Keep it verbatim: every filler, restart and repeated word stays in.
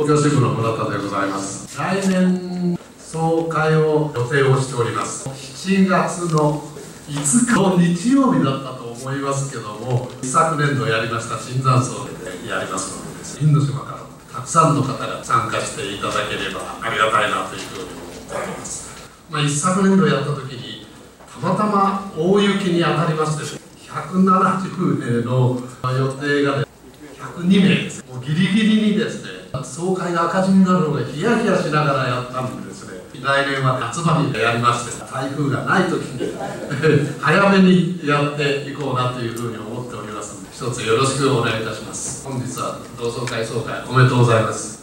東京支部の村田でございます。来年総会を予定をしております。しちがつのいつかの日曜日だったと思いますけども、一昨年度やりました新山荘でやりますのでです、因島からたくさんの方が参加していただければありがたいなというふうに思っております。まあ、一昨年度やった時にたまたま大雪に当たりまして、ひゃくななじゅうめいの予定が、ね、ひゃくにめいです。もうギリギリにですね、総会が赤字になるのがヒヤヒヤしながらやったんでですね、来年は夏場にやりまして、台風がない時に早めにやっていこうなというふうに思っておりますので、一つよろしくお願いいたします。本日は同窓会総会おめでとうございます。